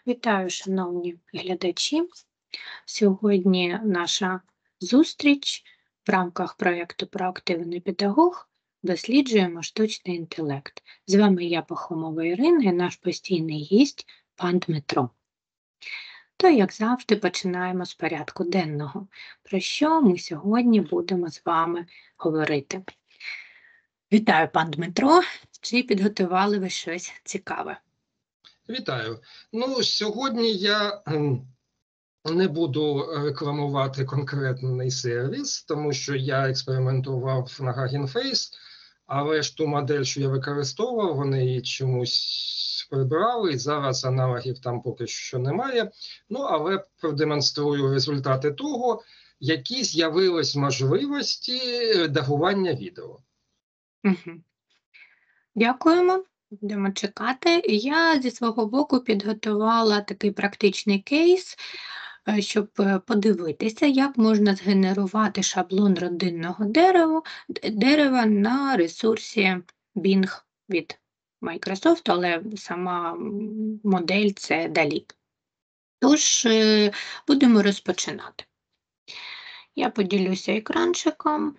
Вітаю, шановні глядачі. Сьогодні наша зустріч в рамках проєкту «Проактивний педагог» досліджуємо штучний інтелект. З вами я, Пахомова Ірина, і наш постійний гість пан Дмитро. То, як завжди, починаємо з порядку денного, про що ми сьогодні будемо з вами говорити. Вітаю, пан Дмитро. Чи підготували ви щось цікаве? Вітаю. Сьогодні я не буду рекламувати конкретний сервіс, тому що я експериментував на Hugging Face, але ж ту модель, що я використовував, вони її чомусь прибрали, і зараз аналогів там поки що немає. Але продемонструю результати того, які з'явились можливості редагування відео. Угу. Дякуємо. Будемо чекати. Я зі свого боку підготувала такий практичний кейс, щоб подивитися, як можна згенерувати шаблон родинного дерева на ресурсі Bing від Microsoft, але сама модель – це DALL-E. Тож, будемо розпочинати. Я поділюся екранчиком.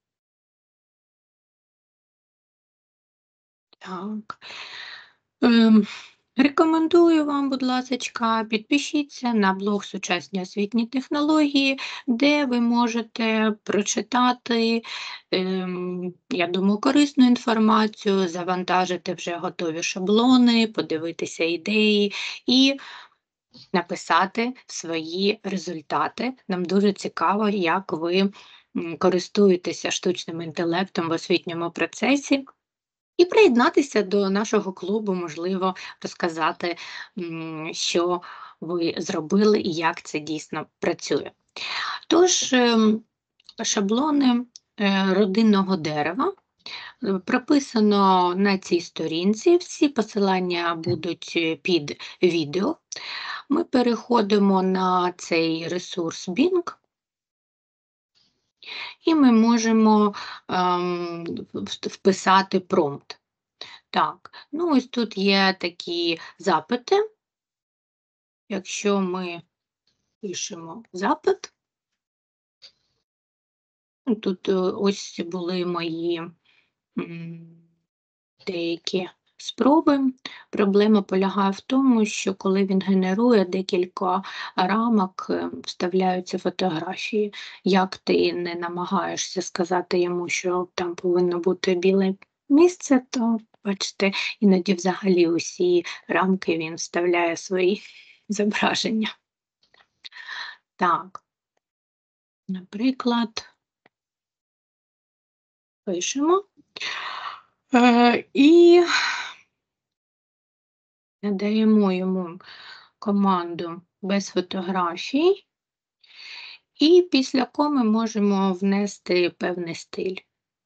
Так. Рекомендую вам, будь ласка, підпишіться на блог «Сучасні освітні технології», де ви можете прочитати, я думаю, корисну інформацію, завантажити вже готові шаблони, подивитися ідеї і написати свої результати. Нам дуже цікаво, як ви користуєтеся штучним інтелектом в освітньому процесі. І приєднатися до нашого клубу, можливо, розказати, що ви зробили і як це дійсно працює. Тож, шаблони родинного дерева прописано на цій сторінці, всі посилання будуть під відео. Ми переходимо на цей ресурс Bing. І ми можемо вписати промпт. Так, ось тут є такі запити. Якщо ми пишемо запит, тут ось були мої деякі спроби. Проблема полягає в тому, що коли він генерує декілька рамок, вставляються фотографії. Як ти не намагаєшся сказати йому, що там повинно бути біле місце, то, бачите, іноді взагалі усі рамки він вставляє свої зображення. Так, наприклад, пишемо. І надаємо йому команду без фотографій, і після коми можемо внести певний стиль.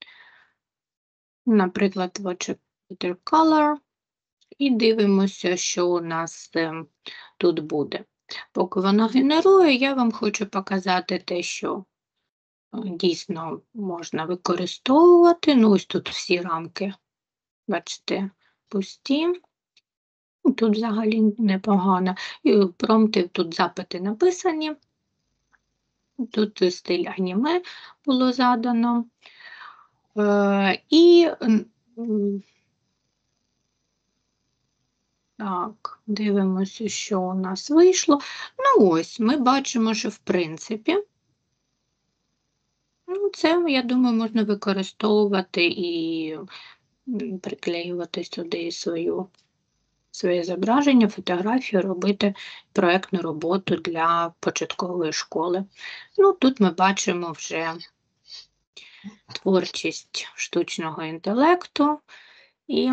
Наприклад, watercolor, і дивимося, що у нас тут буде. Поки воно генерує, я вам хочу показати те, що дійсно можна використовувати. Ось тут всі рамки, бачите, пусті. Тут взагалі непогано. І промпти, тут запити написані. Тут стиль аніме було задано. І так, дивимося, що у нас вийшло. Ось, ми бачимо, що в принципі це, я думаю, можна використовувати і приклеювати сюди своє зображення, фотографію, робити проєктну роботу для початкової школи. Тут ми бачимо вже творчість штучного інтелекту, і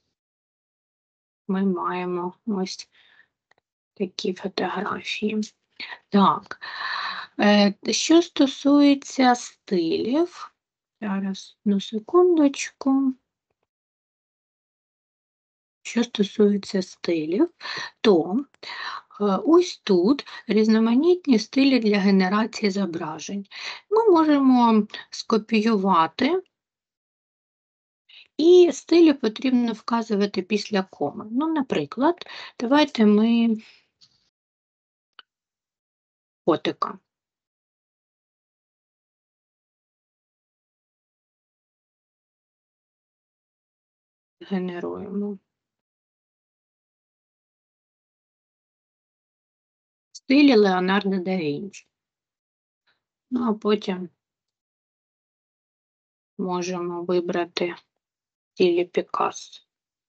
ми маємо ось такі фотографії. Так, що стосується стилів, зараз, одну секундочку. Що стосується стилів, то ось тут різноманітні стилі для генерації зображень. Ми можемо скопіювати, і стилі потрібно вказувати після коми. Наприклад, давайте ми котика. Генеруємо. В стилі Леонардо да Вінчі. Ну, а потім можемо вибрати в стилі Пікассо.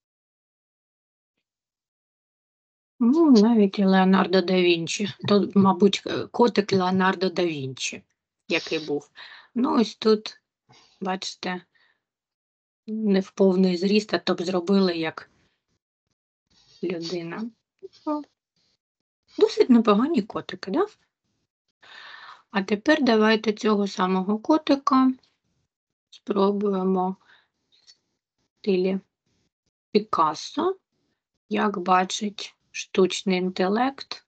Ну, навіть і Леонардо да Вінчі. То, мабуть, котик Леонардо да Вінчі, який був. Ну, ось тут, бачите, не в повний зріст, а то б зробили як людина. Ну, досить непогані котики, да? А тепер давайте цього самого котика спробуємо в стилі Пікассо. Як бачить штучний інтелект,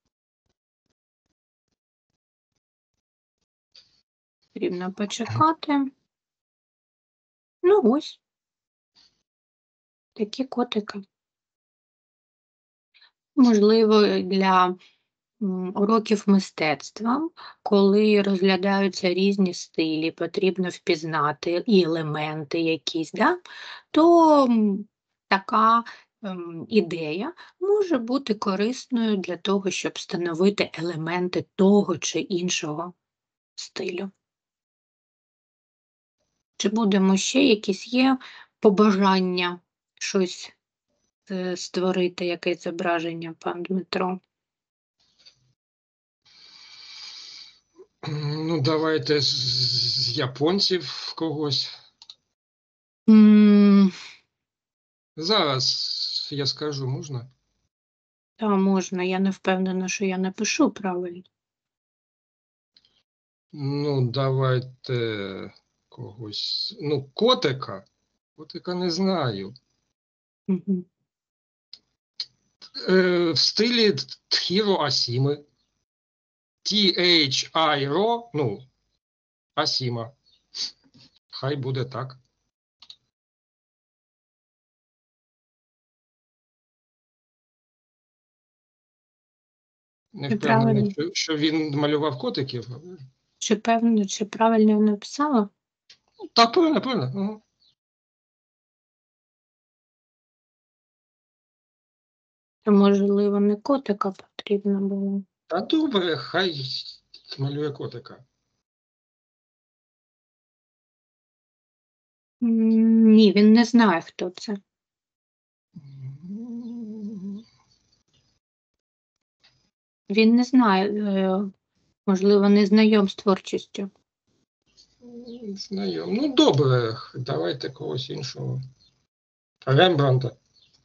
потрібно почекати. Ну ось, такі котики. Можливо, для уроків мистецтва, коли розглядаються різні стилі, потрібно впізнати і елементи якісь, да? То така ідея може бути корисною для того, щоб встановити елементи того чи іншого стилю. Чи будемо ще якісь є побажання щось створити, якесь зображення, пан Дмитро? Ну, давайте з японців когось. Зараз я скажу, можна? Та можна, я не впевнена, що я напишу правильно. Ну, давайте когось. Ну, котика. Котика не знаю. Угу. В стилі Тхіро Асіми. T-H-I-R-O, ну, Асіма. Хай буде так. Не впевнений, що він малював котиків. Чи правильно я написала? Так, правильно. Угу. То, можливо, не котика потрібно було. Та добре, хай малює котика. Ні, він не знає, хто це. Він не знає, можливо, не знайом з творчістю. Знайом. Ну, добре, давайте когось іншого. Рембрандта.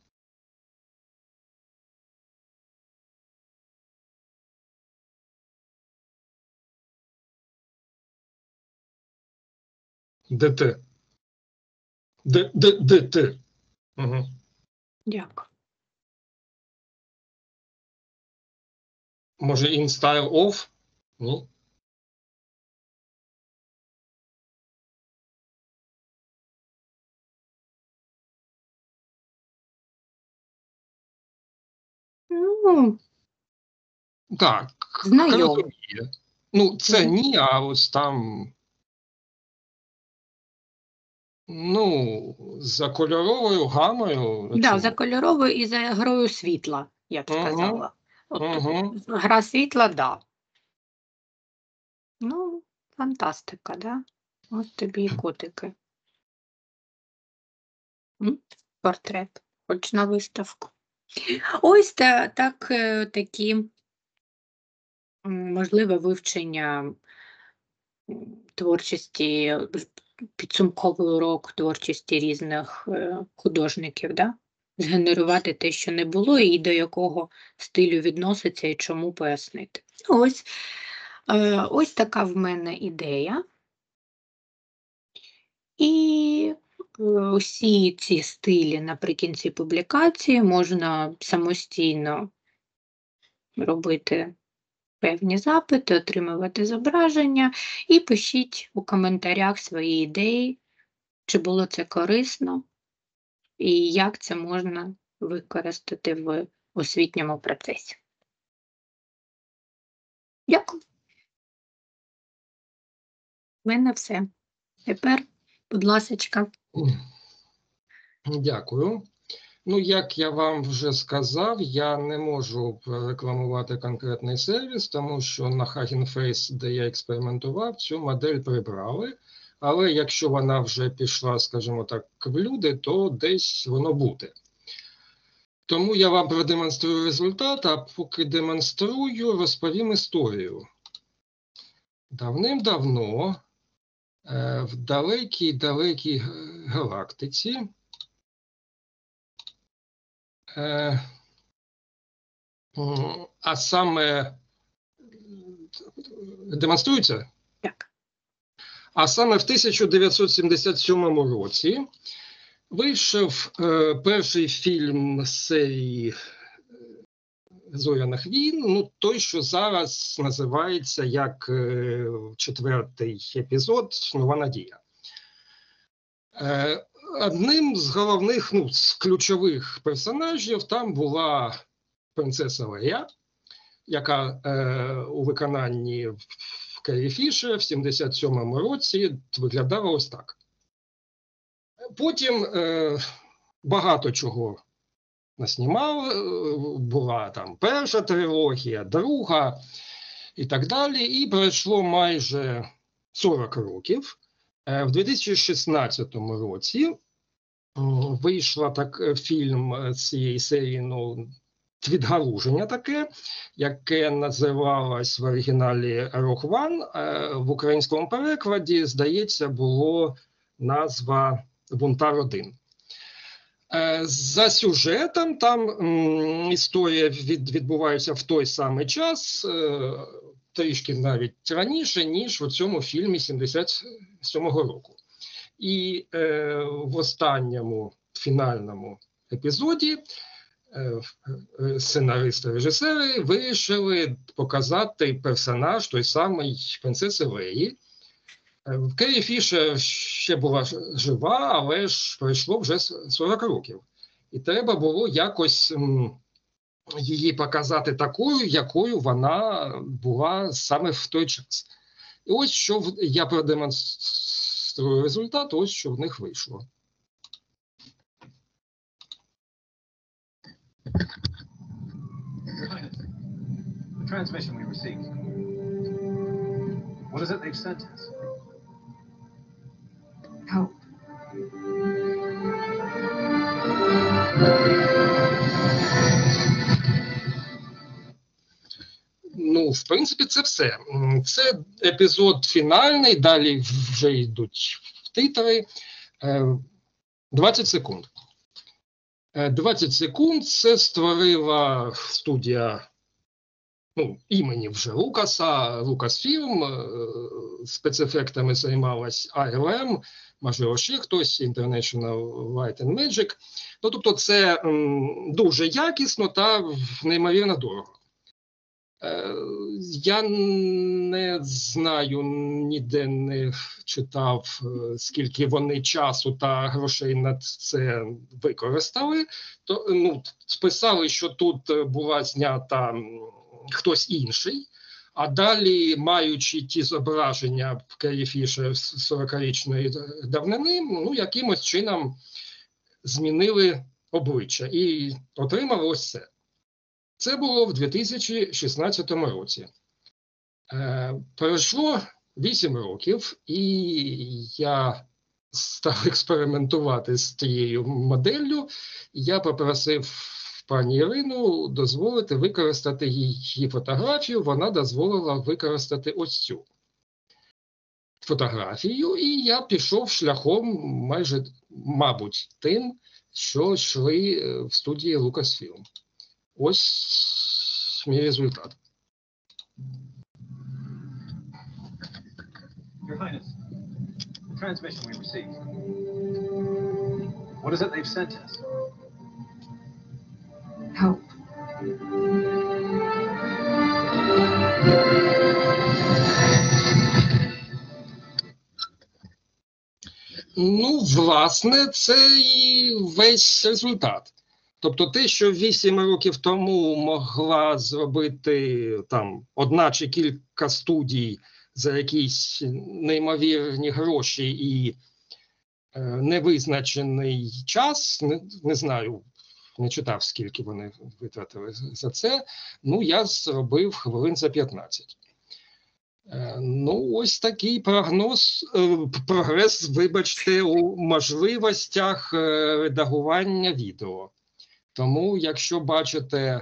ДТ. ДТ. Угу. Дякую. Може, in style of? Ні? Ну, Так, знайом. розуміє. Ну, це ні, а ось там, ну, за кольоровою гамою. Да, за кольоровою і за грою світла, я б сказала. От, гра світла, да. Ну, фантастика, да? Ось тобі і котики. Портрет, хоч на виставку. Ось такі, можливе вивчення творчості, підсумковий урок творчості різних художників, да? Згенерувати те, що не було, і до якого стилю відноситься, і чому пояснити. Ось така в мене ідея. І усі ці стилі наприкінці публікації можна самостійно робити певні запити, отримувати зображення і пишіть у коментарях свої ідеї, чи було це корисно і як це можна використати в освітньому процесі. Дякую. У мене все. Тепер, будь ласочка. Дякую. Ну, як я вам вже сказав, я не можу рекламувати конкретний сервіс, тому що на Hugging Face, де я експериментував, цю модель прибрали. Але якщо вона вже пішла, скажімо так, в люди, то десь воно буде. Тому я вам продемонструю результат, а поки демонструю, розповім історію. Давним-давно в далекій галактиці а саме демонструється? Так. А саме в 1977 році вийшов перший фільм з серії «Зоряних війн», ну, той, що зараз називається як 4-й епізод «Нова надія». Одним з головних, ну, з ключових персонажів там була принцеса Лея, яка у виконанні Керрі Фішер в 77-му році виглядала ось так. Потім багато чого наснімали, була там перша трилогія, друга і так далі, і пройшло майже 40 років. В 2016 році вийшла фільм цієї серії, ну, відгалуження таке, яке називалось в оригіналі Rogue One, в українському перекладі, здається, було назва «Бунтар-1». За сюжетом там історія відбувається в той самий час, трішки навіть раніше, ніж у цьому фільмі 77-го року. І в останньому фінальному епізоді сценаристи-режисери вирішили показати персонаж той самий принцеси Леї. Керрі Фішер ще була жива, але ж пройшло вже 40 років. І треба було якось її показати такою, якою вона була саме в той час. І ось що я продемонструю результат, ось що в них вийшло. The transmission we received. What is it they've sent us? Help. Ну, в принципі, це все. Це епізод фінальний, далі вже йдуть титри. 20 секунд. 20 секунд це створила студія, ну, імені вже Лукаса, Lucasfilm, спецефектами займалась ILM, можливо, ще хтось, International Light and Magic. Ну, тобто це дуже якісно та неймовірно дорого. Я не знаю, ніде не читав, скільки вони часу та грошей на це використали. То, ну, списали, що тут була знята хтось інший, а далі, маючи ті зображення в Керрі Фішер з 40-річної давнини, ну, якимось чином змінили обличчя і отримали ось це. Це було в 2016 році. Пройшло 8 років, і я став експериментувати з тією моделлю. Я попросив пані Ірину дозволити використати її фотографію. Вона дозволила використати ось цю фотографію, і я пішов шляхом майже, мабуть, тим, що йшли в студії Lucasfilm. Ось мій результат. Your Highness, the transmission we received. What is it they've sent us? Help. Ну, власне, це і весь результат. Тобто те, що 8 років тому могла зробити там одна чи кілька студій за якісь неймовірні гроші і невизначений час, не знаю, не читав, скільки вони витратили за це, ну, я зробив хвилин за 15. Ну, ось такий прогрес, вибачте, у можливостях редагування відео. Тому, якщо бачите,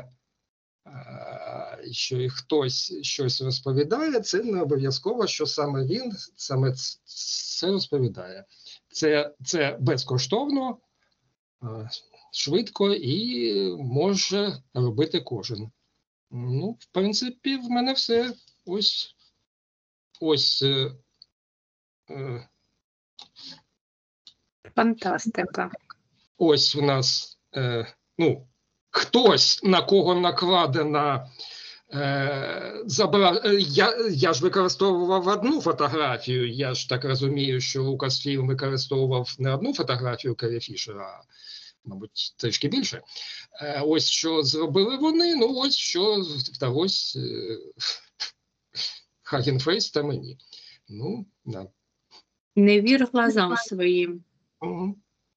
що і хтось щось розповідає, це не обов'язково, що саме він саме це розповідає. Це безкоштовно, швидко і може робити кожен. Ну, в принципі, в мене все. Ось. Фантастика. Ось у нас, ну, хтось, на кого накладена, я ж використовував одну фотографію, я ж так розумію, що Lucasfilm використовував не одну фотографію Керрі Фішера, а, мабуть, трішки більше. Ось що зробили вони, ну ось що вдалося Hugging Face та мені. Ну, да. Не вір глазам своїм. Угу.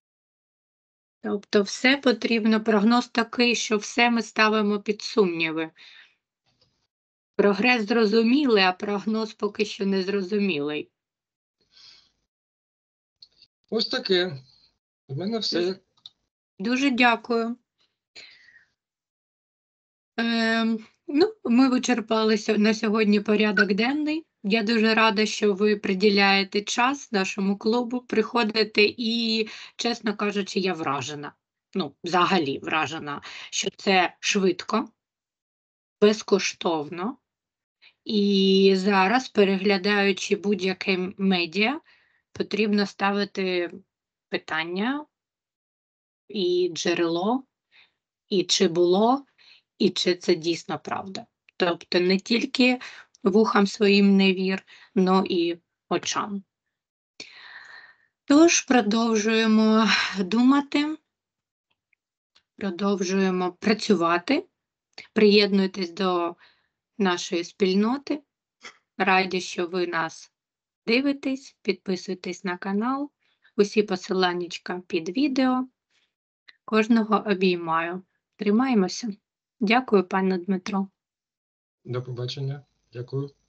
Тобто все потрібно, прогноз такий, що все ми ставимо під сумніви. Прогрес зрозумілий, а прогноз поки що не зрозумілий. Ось таке. У мене все. Дуже дякую. Ну, ми вичерпали на сьогодні порядок денний. Я дуже рада, що ви приділяєте час нашому клубу, приходите і, чесно кажучи, я вражена. Ну, взагалі вражена, що це швидко, безкоштовно. І зараз, переглядаючи будь-яке медіа, потрібно ставити питання і джерело, і чи було, і чи це дійсно правда. Тобто не тільки вухам своїм не вір, но і очам. Тож продовжуємо думати, продовжуємо працювати, приєднуйтесь до нашої спільноти. Раді, що ви нас дивитесь, підписуйтесь на канал. Усі посиланнячка під відео. Кожного обіймаю. Тримаємося. Дякую, пане Дмитро. До побачення. Дякую.